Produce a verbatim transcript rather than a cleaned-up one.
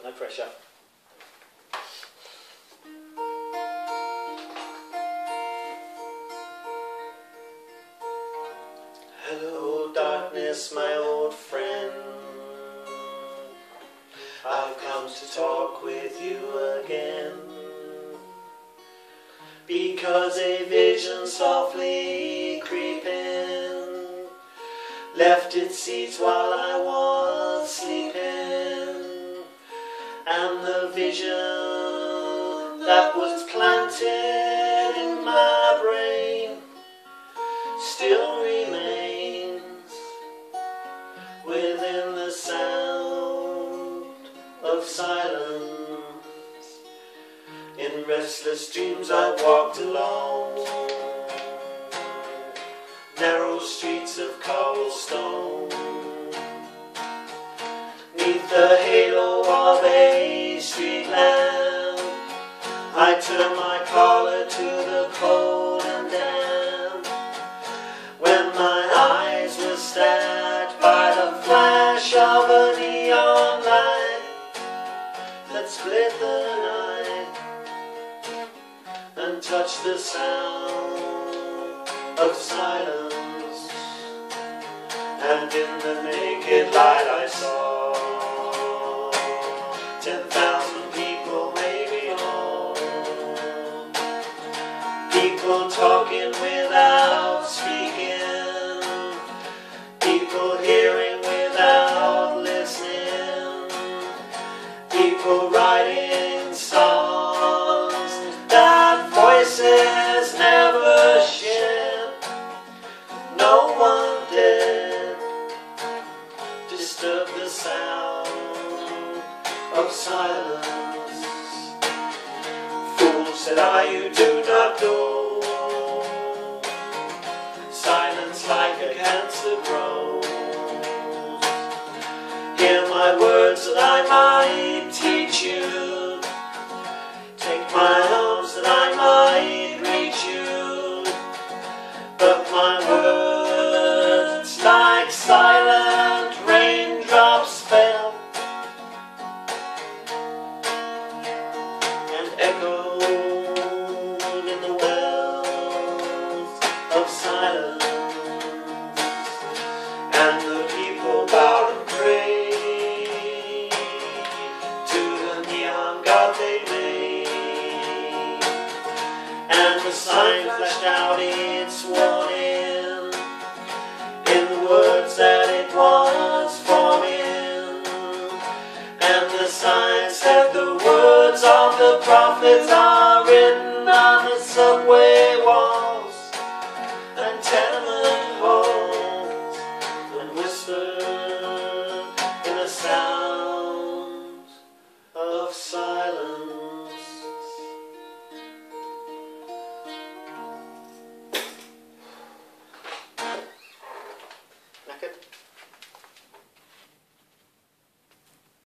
no pressure. Hello darkness, my old friend, I've come to talk with you again, because a vision softly creeping left its seeds while I was sleeping, and the vision that was planted in my brain still remains within the sound of silence. In restless dreams I've walked along narrow streets of cobblestone, neath the halo of a street lamp I turn my collar to the cold and damp, when my eyes were stabbed by the flash of a neon light that split the night and touched the sound of silence. And in the naked light I saw ten thousand people, maybe more, people talking without speaking, people hearing without listening, people writing songs that voices never shared. No one did disturb the sound of silence. Fool, said I, you do not know, silence like a cancer grows. Hear my words that I might teach you, take my arms that I might reach you, but my words like silent raindrops fell and echoed in the wells of silence, and the people bowed and prayed to the neon god they made, and the sign flashed out its warning in the words that it was forming, and the sign said the words of the prophets are written on the subway wall.